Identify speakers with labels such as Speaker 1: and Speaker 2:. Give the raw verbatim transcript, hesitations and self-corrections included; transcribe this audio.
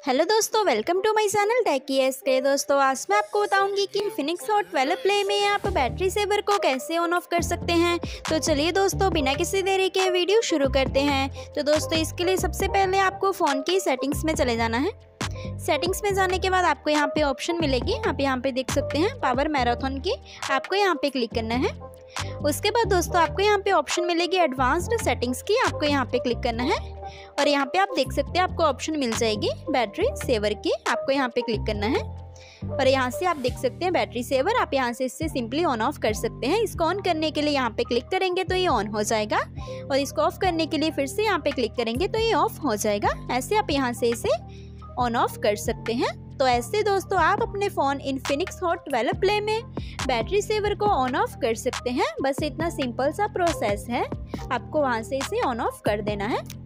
Speaker 1: Hello दोस्तों, welcome to my channel Techy SK. दोस्तों आज मैं आपको बताऊंगी कि इन्फिनिक्स हॉट ट्वेल्व प्ले में आप बैटरी सेवर को कैसे ऑन ऑफ कर सकते हैं। तो चलिए दोस्तों, बिना किसी देरी के वीडियो शुरू करते हैं। तो दोस्तों इसके लिए सबसे पहले आपको फ़ोन की सेटिंग्स में चले जाना है। सेटिंग्स में जाने के बाद आपको यहाँ पे ऑप्शन मिलेगी, आप यहाँ पे देख सकते हैं पावर मैराथन की, आपको यहाँ पे क्लिक करना है। उसके बाद दोस्तों आपको यहाँ पे ऑप्शन मिलेगी एडवांस्ड सेटिंग्स की, आपको यहाँ पे क्लिक करना है। और यहाँ पे आप देख सकते हैं आपको ऑप्शन मिल जाएगी बैटरी सेवर की, आपको यहाँ पे क्लिक करना है। और यहाँ से आप देख सकते हैं बैटरी सेवर, आप यहाँ से इससे सिंपली ऑन ऑफ कर सकते हैं। इसको ऑन करने के लिए यहाँ पे क्लिक करेंगे तो ये ऑन हो जाएगा, और इसको ऑफ करने के लिए फिर से यहाँ पे क्लिक करेंगे तो ये ऑफ हो जाएगा। ऐसे आप यहाँ से इसे ऑन ऑफ कर सकते हैं। तो ऐसे दोस्तों आप अपने phone Infinix Hot twelve Play में बैटरी सेवर को ऑन ऑफ कर सकते हैं। बस इतना सिंपल सा प्रोसेस है, आपको वहाँ से इसे ऑन ऑफ कर देना है।